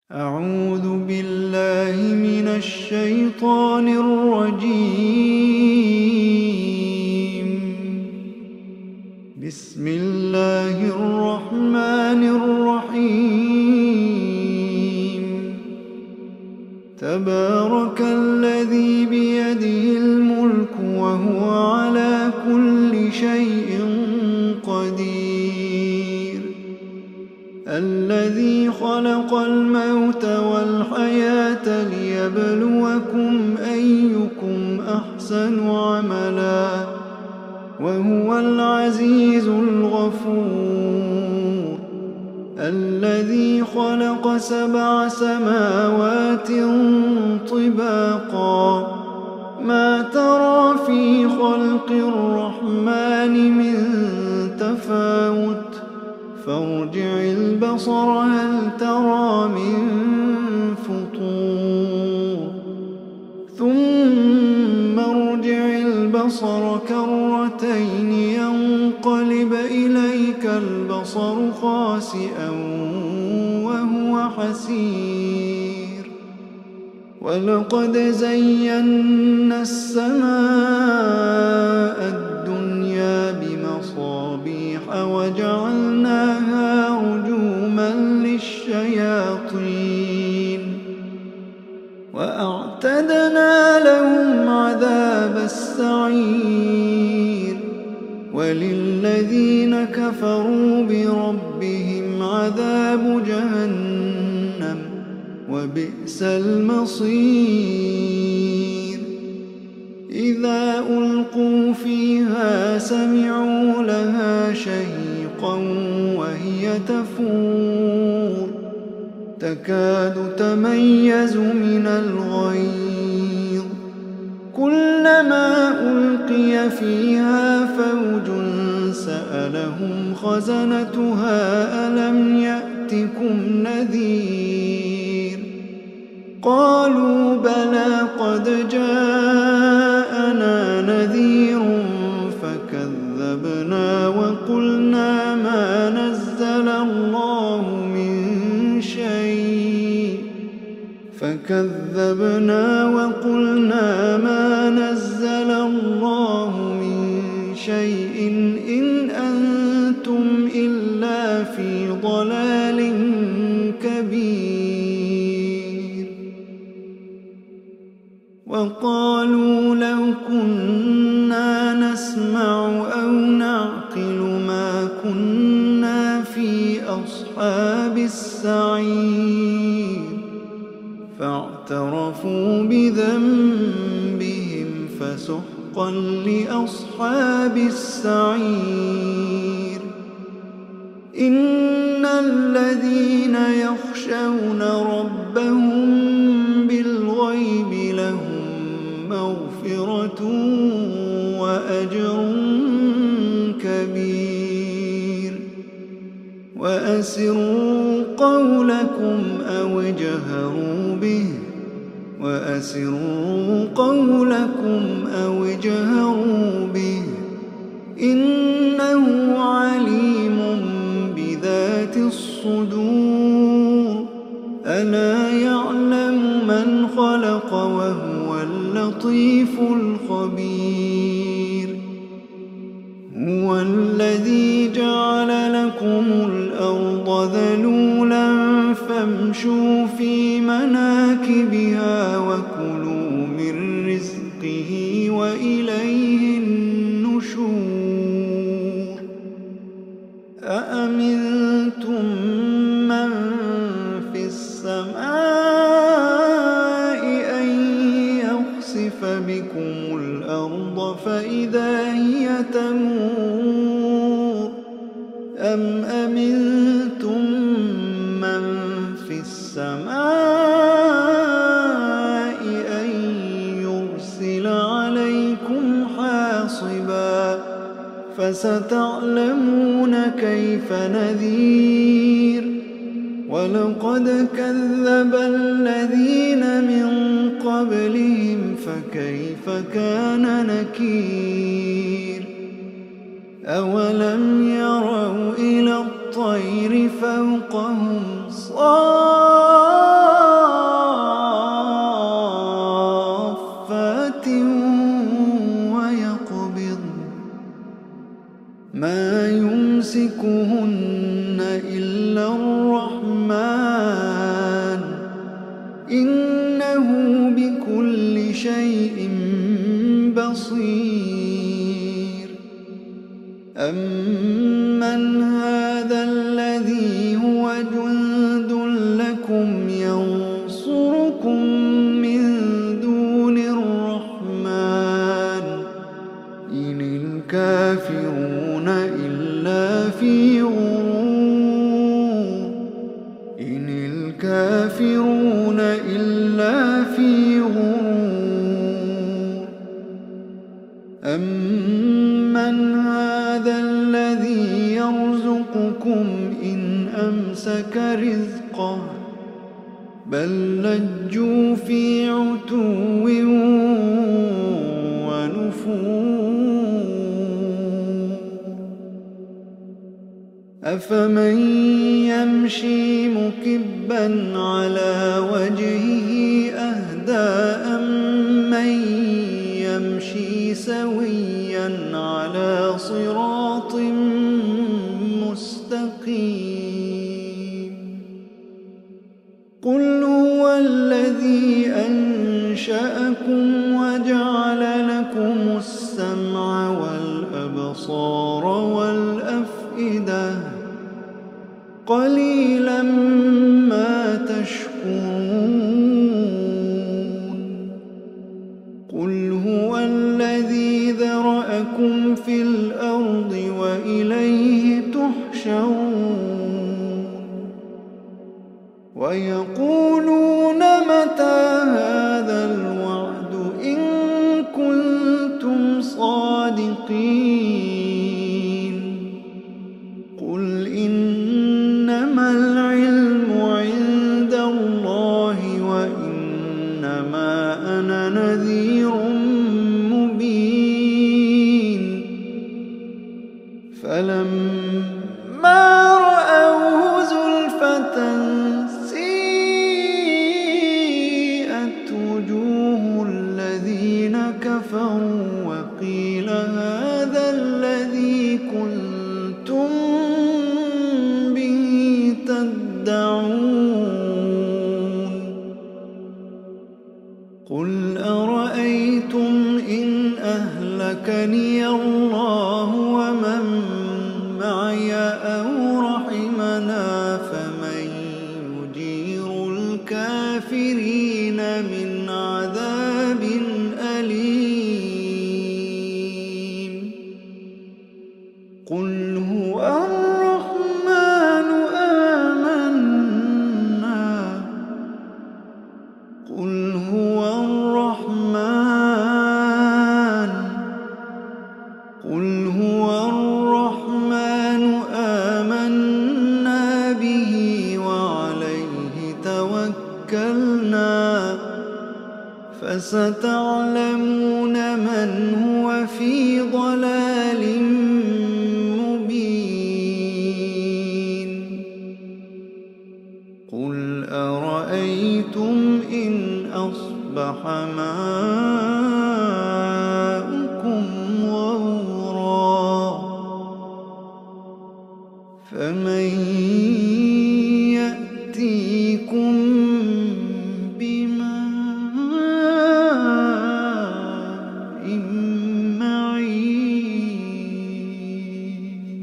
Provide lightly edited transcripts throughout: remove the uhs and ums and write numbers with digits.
أعوذ بالله من الشيطان الرجيم. بسم الله الرحمن الرحيم. تبارك الذي بيده الملك وهو على كل شيء قدير. الذي خلق الموت والحياة ليبلوكم أيكم أحسن عملا وهو العزيز الغفور. الذي خلق 7 سماوات طباقا ما ترى في خلق الرحمن من تفاوت فارجع البصر هل ترى من فطور ثم ارجع البصر كرتين ينقلب إليك البصر خاسئا وهو حسير. ولقد زينا السماء الدنيا بمصابيح وجعلناها رجوما للشياطين وأعتدنا لهم عذاب السعير. وللذين كفروا بربهم عذاب جهنم وبئس المصير. إذا ألقوا فيها سمعوا لها شهيقا وهي تفور تكاد تميز من الغيظ. كلما ألقي فيها فوج سألهم خزنتها ألم يأتكم نذير قالوا بلى قد جاءنا نذير فكذبنا وقلنا ما نزل الله من شيء إن أنتم إلا في ضلال كبير. وقالوا لو كنا نسمع أو نعقل ما كنا في أصحاب السعير فاعترفوا بذنبهم فسحقا لأصحاب السعير. إن الذين يخشون ربهم بالغيب لهم مغفرة وأجر كبير. وأسروا قولكم أو اجهروا به إنه عليم بذات الصدور. ألا يعلم من خلق وهو اللطيف الخبير. هو الذي جعل لكم الأرض ذلولا فامشوا في مناكبها وكلوا من رزقه وإليه النشور. أأمنتم من في السماء أن يخسف بكم الأرض فإذا هي تمور أم أمنتم من في السماء أن يرسل عليكم حاصبا فستعلمون كيف نذير. ولقد كذب الذين من قبلهم فكيف كان نكير. أولم يروا إلى الطير فوقهم صافات شيء بصير. أمن هذا الذي هو جند لكم ينصركم من دون الرحمن إن الكافرون إلا في غرور. إن الكافرون إلا في غرور. أمن هذا الذي يرزقكم إن أمسك رزقه بل لجوا في عتو ونفور. أفمن يمشي مكبا على وجهه أهدى أمن يمشي سويا على صراط مستقيم. قل هو الذي أنشأكم وجعل لكم السمع والأبصار والأفئدة قليلا ما تشكرون. قل هو الذي ذرأكم في الأرض وإليه تحشرون. ويقولون متى هذا الوعد إن كنتم صادقين. قل إنما العلم عند الله وإنما أنا نذير مبين. فلما رأوه زلفة سيئت وجوه الذين كفروا وقيل هذا الذي كنتم به تدعون. قل أرأيتم إن أهلكني الله ومن معي أو رحمنا فمن يجير الكافرين من عذاب أليم. قل هو الرحمن آمنا. قل هو الرحمن. قل هو الرحمن آمنا به وعليه توكلنا فستعلمون من هو في ضلال مبين. قل أرأيتم إن أصبح ماؤكم غورا فمن يأتيكم بماء معين.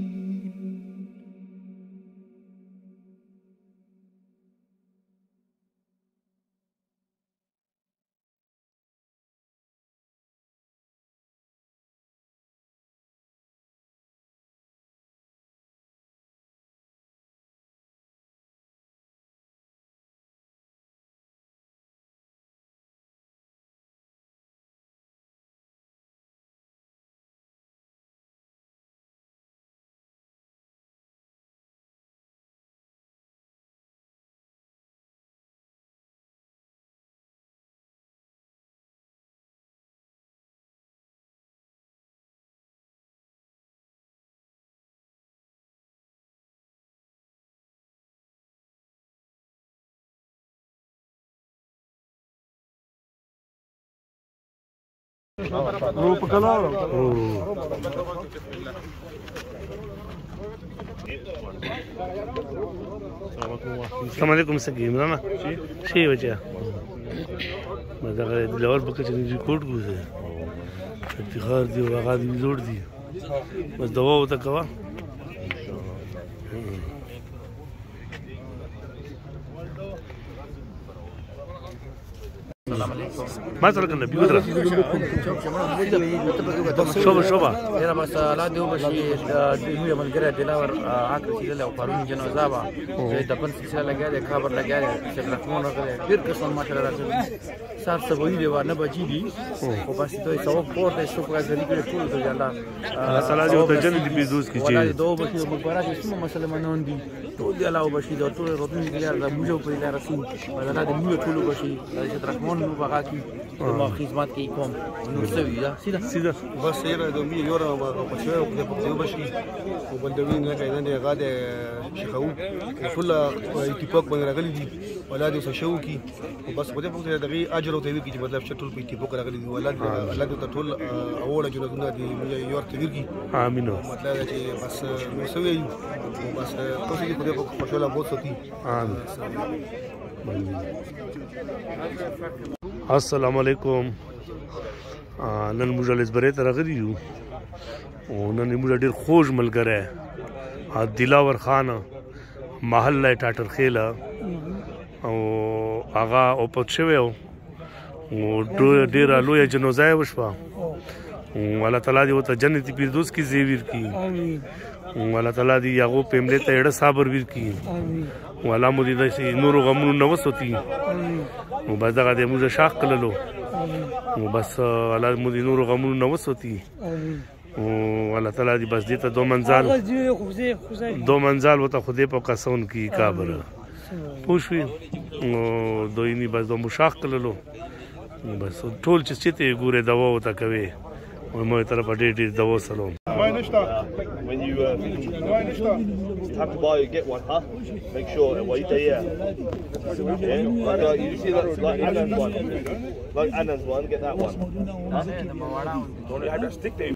रूप कला Assalamualaikum Sagi, mana? Si baca. مدغه دلور په کچې ریکورډ کوزه افتخار دی او هغه دی جوړ دی بس دوا وته کوا ما سره کنه بيقدر شوبه يلا بس لا دو بشي دو يمن غير دلاور عقل سيله او قانون جنازابا د پن سلسله لګاله خبر لګاله چې رقمونه غره ډیر قسم ما سره راځي صار سوي دی ونه بچی دي او بس دوی سو پورته شو پرځري کړي ټول ته الله تعالی دې د جنت دی بيزوس کی چې دو بشي مبارک اسمه مسلمانون دي ټول دی الله بشي د ټول ربي دی لار د موجو په لار رسول بدل د موجو ټول بشي چې رقمونه وبغا کی ما خدمت کې کوم نو سوي دا سیده بس يرى دومي يورا وقشوي وقدو بشي وبلدوين لك إذا ده غادة شخو وكل اتفاق بين رجال دي ولا ده سشوكي وبس بدي بقول ده غي أجر وتبي كي بدل شتول في اتفاق رجال دي ولا ده تطول أول جلودنا دي يور تبيركي آمين मतलब ده شيء بس مسوي وبس توصي بدي بقول خشولا बहुत सती آمين السلام علیکم نن موږ لزبرې ته راغلي یو او نن موږ ډېر خوږ ملګری دلاور خان محله ټاټر خیله او هغه اوپت شوی او ډېره لویه جنازه یې وشوه الله تعالی دې ورته جنت فردوس کې ځای ورکړي الله تعالی دې هغو فیملي ته اړه صبر ورکړي والله مو دې داسې نورو غمونو نه وساتي نو بس دغه دې موږ شاق کړلو نو بس الله مو دې نورو غمونو نه وساتي او الله تعالی دې بس دې ته دو منزل ورته خدای په قسم کې کابره پوه شوې نو دوی نه بس دو مو شاق کړلو بس ټول چې ته ګوره دوا ورته کوي او مو طرف ډېر دوا سلام When you have to buy get one, huh? Make sure. Well, you say yeah. Like you see that like Anna's one, get that one. Huh? Don't have to stick there.